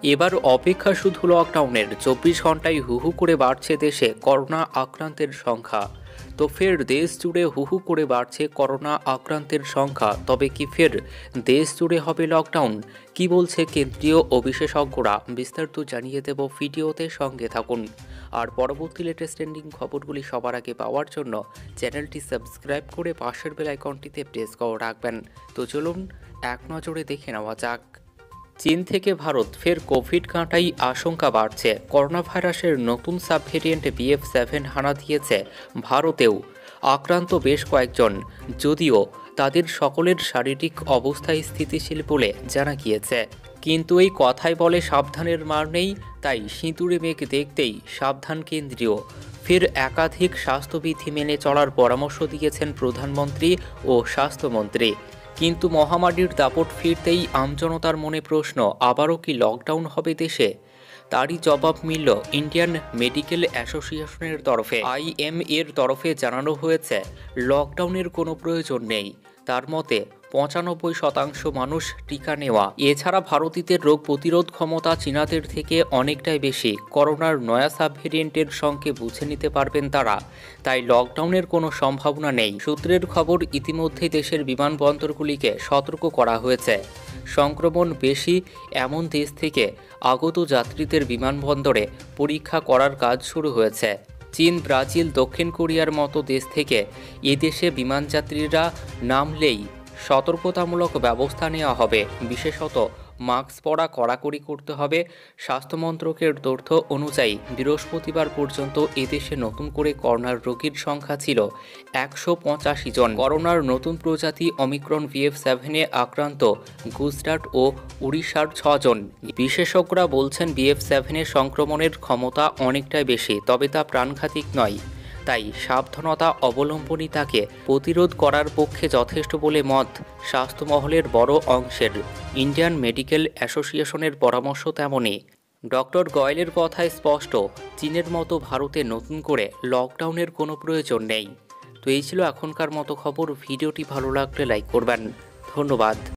এবার অপেক্ষা শুধু লকডাউনের। 24 ঘন্টায় হু করে বাড়ছে দেশে করোনা আক্রান্তের সংখ্যা। তো ফের দেশ জুড়ে হু করে বাড়ছে করোনা আক্রান্তের সংখ্যা। তবে কি ফের দেশ জুড়ে হবে লকডাউন? কি বলছে কেন্দ্রীয় ও বিশেষজ্ঞরা? বিস্তারিত জানিয়ে দেব ভিডিওতে, সঙ্গে থাকুন। আর পরবর্তী লেটেস্ট ট্রেন্ডিং খবরগুলি সবার আগে পাওয়ার জন্য চ্যানেলটি সাবস্ক্রাইব করে পাশের বেল আইকনটিতে প্রেস করে রাখবেন। তো চলুন এক নজরে দেখে নেওয়া যাক। চীন থেকে ভারত ফের কোভিড কাঁটাই আশঙ্কা বাড়ছে। করোনা ভাইরাসের নতুন সাবভেরিয়েন্ট BF.7 হানা দিয়েছে ভারতেও। আক্রান্ত বেশ কয়েকজন, যদিও তাদের সকলের শারীরিক অবস্থায় স্থিতিশীল বলে জানা গিয়েছে। কিন্তু এই কথাই বলে সাবধানের মার নেই, তাই সিঁদুরে মেঘ দেখতেই সাবধান কেন্দ্রীয়। ফের একাধিক স্বাস্থ্যবিধি মেনে চলার পরামর্শ দিয়েছেন প্রধানমন্ত্রী ও স্বাস্থ্যমন্ত্রী। কিন্তু মহামারীর দাপট ফিরতেই আমজনতার মনে প্রশ্ন, আবারও কি লকডাউন হবে দেশে? তারই জবাব মিলল ইন্ডিয়ান মেডিকেল অ্যাসোসিয়েশনের তরফে। IMA-এর তরফে জানানো হয়েছে লকডাউনের কোনো প্রয়োজন নেই। তার মতে 95% মানুষ টিকা নেওয়া। এছাড়া ভারতীয়দের রোগ প্রতিরোধ ক্ষমতা চীনাদের থেকে অনেকটাই বেশি। করোনার নয়া সাবভেরিয়েন্টের সঙ্গে বুঝে নিতে পারবেন তারা, তাই লকডাউনের কোনো সম্ভাবনা নেই। সূত্রের খবর, ইতিমধ্যেই দেশের বিমানবন্দরগুলিকে সতর্ক করা হয়েছে। সংক্রমণ বেশি এমন দেশ থেকে আগত যাত্রীদের বিমানবন্দরে পরীক্ষা করার কাজ শুরু হয়েছে। চীন, ব্রাজিল, দক্ষিণ কোরিয়ার মতো দেশ থেকে এদেশে বিমানযাত্রীরা নামলেই সতর্কতামূলক ব্যবস্থা নেওয়া হবে। বিশেষত মাস্ক পরা কড়াকড়ি করতে হবে। স্বাস্থ্য মন্ত্রকের তথ্য অনুযায়ী বৃহস্পতিবার পর্যন্ত এদেশে নতুন করে করোনার রোগীর সংখ্যা ছিল 185 জন। করোনার নতুন প্রজাতি অমিক্রন BF.7-এ আক্রান্ত গুজরাট ও উড়িষ্যার 6 জন। বিশেষজ্ঞরা বলছেন BF.7-এর সংক্রমণের ক্ষমতা অনেকটাই বেশি, তবে তা প্রাণঘাতী নয়। তাই সাবধানতা অবলম্বনই তাকে প্রতিরোধ করার পক্ষে যথেষ্ট বলে মত স্বাস্থ্য মহলের বড় অংশের। ইন্ডিয়ান মেডিকেল অ্যাসোসিয়েশনের পরামর্শ তেমনই। ডক্টর গোয়েলের কথায় স্পষ্ট, চীনের মতো ভারতে নতুন করে লকডাউনের কোনো প্রয়োজন নেই। তো এই ছিল এখনকার মতো খবর। ভিডিওটি ভালো লাগলে লাইক করবেন। ধন্যবাদ।